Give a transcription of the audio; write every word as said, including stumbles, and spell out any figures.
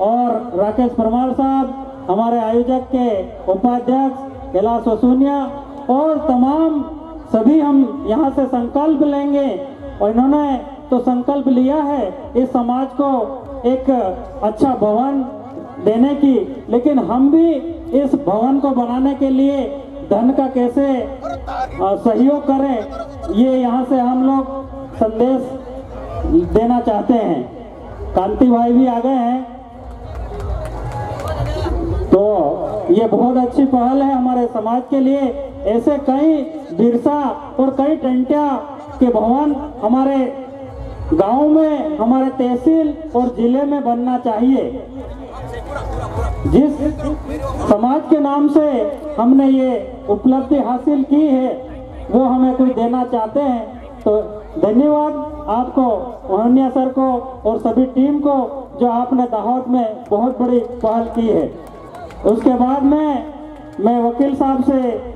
और राकेश परमार साहब, हमारे आयोजक के उपाध्यक्ष कैलाश वसूनिया और तमाम सभी हम यहाँ से संकल्प लेंगे। और इन्होंने तो संकल्प लिया है इस समाज को एक अच्छा भवन देने की, लेकिन हम भी इस भवन को बनाने के लिए धन का कैसे सहयोग करें, ये यहाँ से हम लोग संदेश देना चाहते हैं। कांति भाई भी आ गए हैं, तो ये बहुत अच्छी पहल है हमारे समाज के लिए। ऐसे कई बिरसा और कई टंटिया के भवन हमारे गांव में, हमारे तहसील और जिले में बनना चाहिए। जिस समाज के नाम से हमने ये उपलब्धि हासिल की है वो हमें कोई देना चाहते हैं, तो धन्यवाद आपको, मोहनिया सर को और सभी टीम को, जो आपने दाहोद में बहुत बड़ी पहल की है। उसके बाद में मैं वकील साहब से